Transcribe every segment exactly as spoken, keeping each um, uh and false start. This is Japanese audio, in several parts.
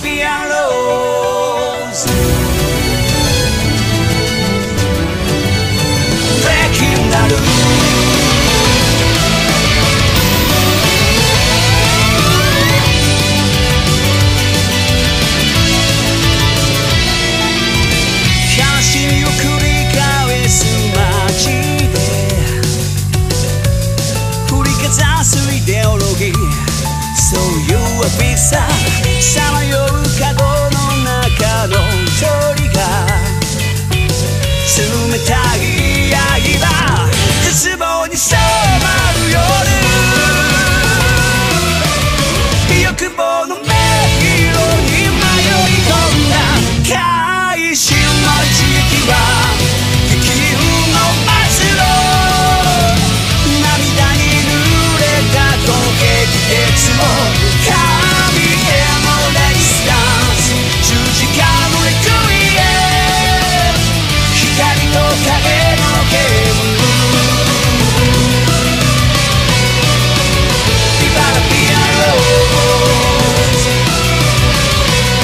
ピアノローズブレイキンなる悲しみを繰り返す街で振りかざすイデオロギーそういうわびささまようカゴの中の鳥が冷たい刃絶望に染まる夜欲望の迷路に迷い込んだ開始の時期は激流の末路涙に濡れた焦げ鉄も神へのレジスタンス十字架のレクイエ光と影のゲームビバラピアローズ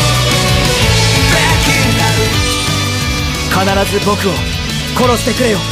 ブレイキンなる必ず僕を殺してくれよ。